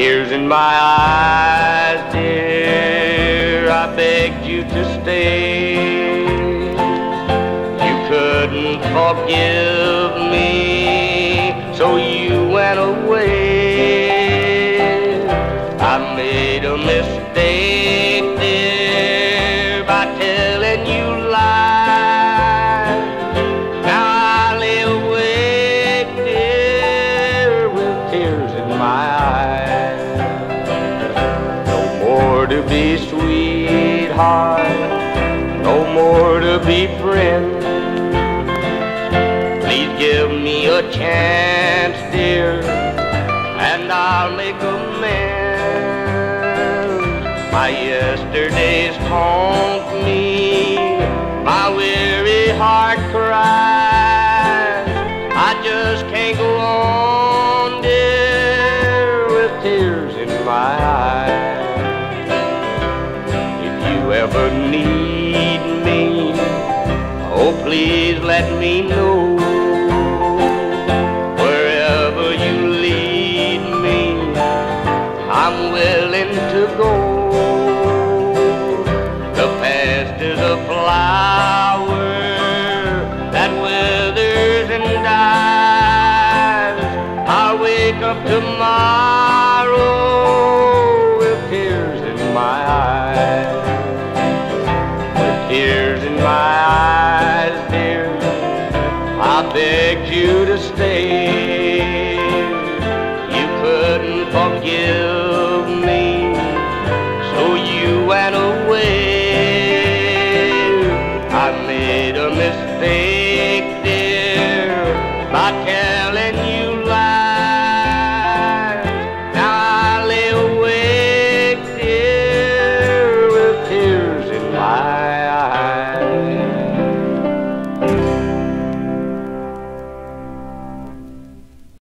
tears in my eyes, dear, I begged you to stay. You couldn't forgive me, so you went away. I made a mistake, dear, by telling you lies. Now I lay awake, dear, with tears in my eyes. No more to be sweetheart, no more to be friends. Please give me a chance, dear, and I'll make amends. My yesterdays haunt me, my weary heart cries. I just can't go on, dear, with tears in my eyes. If you ever need me, oh, please let me know. Wherever you lead me, I'm willing to go. The past is a flower that withers and dies. I'll wake up tomorrow with tears in my eyes. With tears in my eyes, dear, I begged you to